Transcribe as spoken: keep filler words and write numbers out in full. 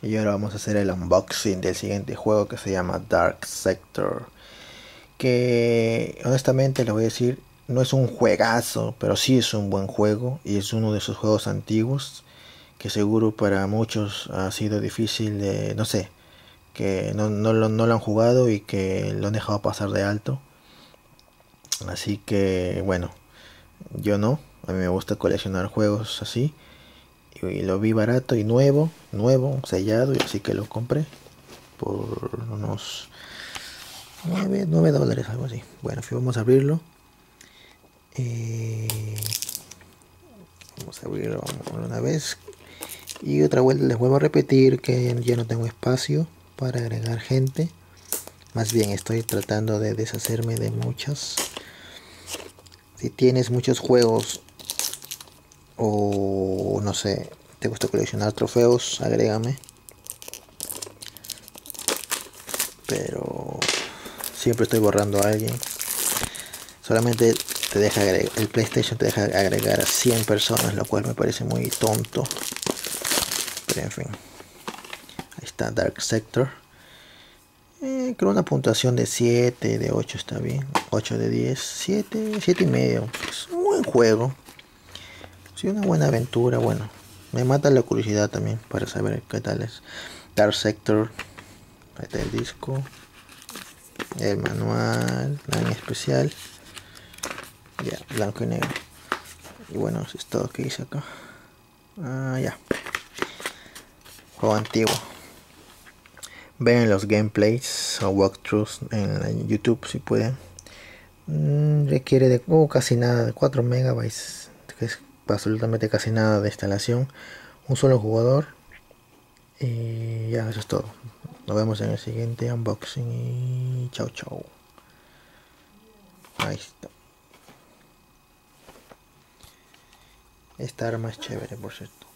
Y ahora vamos a hacer el unboxing del siguiente juego que se llama Dark Sector. Que honestamente les voy a decir, no es un juegazo, pero sí es un buen juego. Y es uno de esos juegos antiguos que seguro para muchos ha sido difícil de, no sé, que no, no, lo, no lo han jugado y que lo han dejado pasar de alto. Así que bueno, yo no. A mí me gusta coleccionar juegos así. Y lo vi barato y nuevo, nuevo, sellado, y así que lo compré por unos nueve nueve dólares, algo así. Bueno, vamos a abrirlo. Eh, vamos a abrirlo una vez. Y otra vuelta les vuelvo a repetir que ya no tengo espacio para agregar gente. Más bien estoy tratando de deshacerme de muchas. Si tienes muchos juegos o no sé, te gusta coleccionar trofeos, agrégame. Pero siempre estoy borrando a alguien. Solamente te deja agregar, el PlayStation te deja agregar a cien personas, lo cual me parece muy tonto. Pero en fin, ahí está Dark Sector. Eh, creo una puntuación de siete, de ocho está bien. ocho de diez, siete, siete y medio. Es un buen juego. Sí, una buena aventura. Bueno, me mata la curiosidad también para saber qué tal es. Dark Sector. Ahí está el disco. El manual, nada en especial. Ya, blanco y negro. Y bueno, eso es todo que hice acá. Ah, ya. Juego antiguo. Vean los gameplays o walkthroughs en YouTube si pueden. Mm, requiere de oh, casi nada, de cuatro megabytes, que es absolutamente casi nada de instalación. Un solo jugador. Y ya, eso es todo. Nos vemos en el siguiente unboxing y chao chao. Ahí está. Esta arma es chévere, por cierto.